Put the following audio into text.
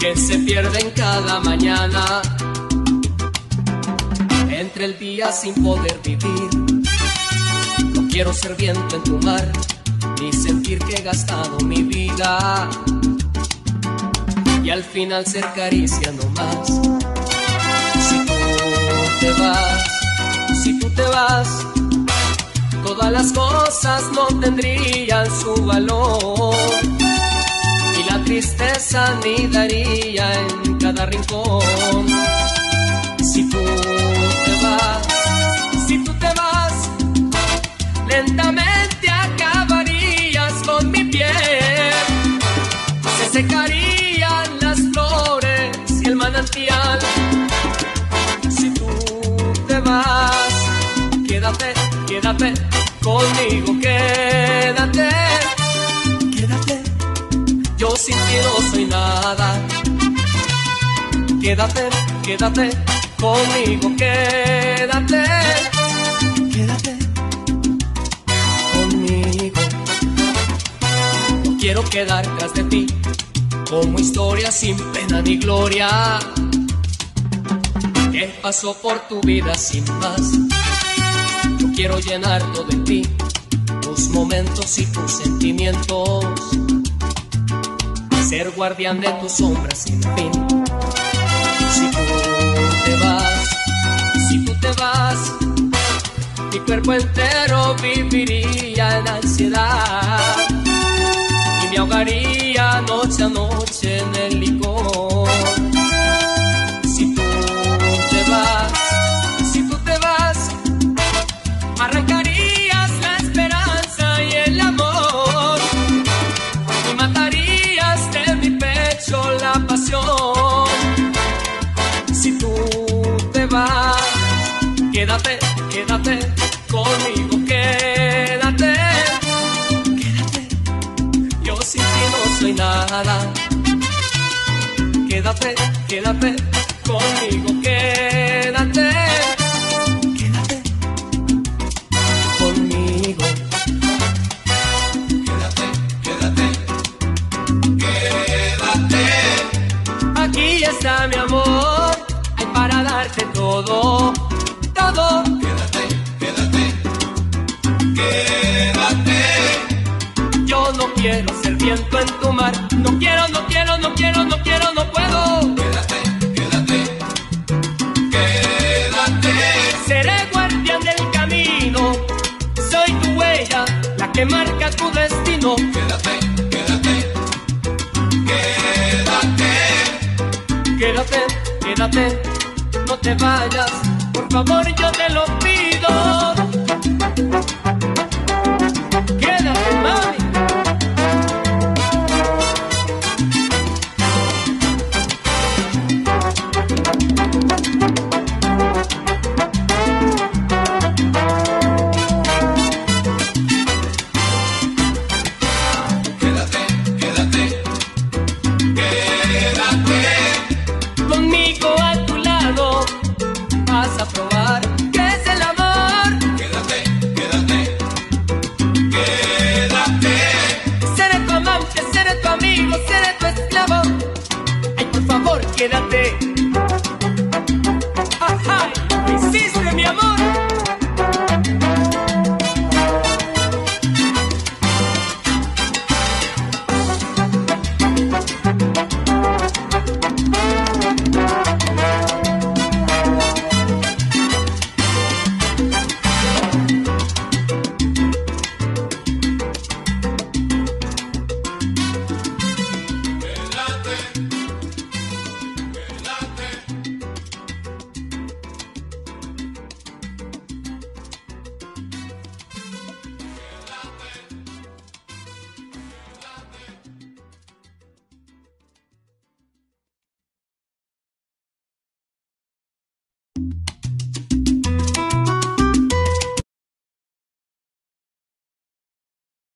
que se pierden cada mañana, entre el día sin poder vivir. No quiero ser viento en tu mar, ni sentir que he gastado mi vida, y al final ser caricia no más. Si tú te vas, si tú te vas, todas las cosas no tendrían su valor, y la tristeza anidaría en cada rincón. Si tú te vas, si tú te vas, lentamente acabarías con mi piel, se secarían las flores y el manantial. Si tú te vas, quédate, quédate conmigo, quédate, quédate, yo sin ti no soy nada. Quédate, quédate conmigo, quédate, quédate conmigo. No quiero quedar tras de ti como historia sin pena ni gloria, que pasó por tu vida sin más. Yo quiero llenar todo en ti, tus momentos y tus sentimientos, ser guardián de tus sombras sin fin. Si tú te vas, si tú te vas, mi cuerpo entero viviría en ansiedad y me ahogaría noche a noche en el licor. Si tú te vas, si tú te vas, arrancarías la esperanza y el amor y matarías de mi pecho la pasión. Si tú te vas, quédate, quédate conmigo, quédate, quédate, yo sin ti no soy nada. Quédate, quédate conmigo, quédate, quédate conmigo. Quédate, quédate, quédate. Aquí está mi amor, hay para darte todo, todo. Quédate, quédate, quédate. Yo no quiero ser viento en tu mar, no quiero, no quiero, no quiero, no quiero, no puedo. Quédate, quédate, quédate. Seré guardián del camino, soy tu huella, la que marca tu destino. Quédate, quédate, quédate. Quédate, quédate, no te vayas, por favor yo te lo pido. Quédate, mami. Quédate, quédate, quédate. Conmigo a tu lado vas a probar qué es el amor. Quédate, quédate, quédate. Seré tu amante, seré tu amigo, seré tu esclavo. Ay, por favor, quédate.